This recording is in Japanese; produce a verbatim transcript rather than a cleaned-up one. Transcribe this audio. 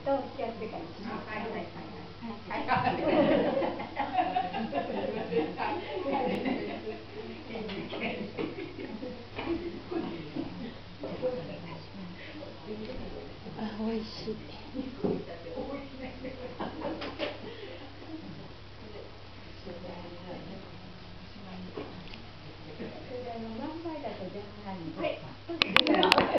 と気がつくかもしれない。はいはいはいはい。 あ、美味しい。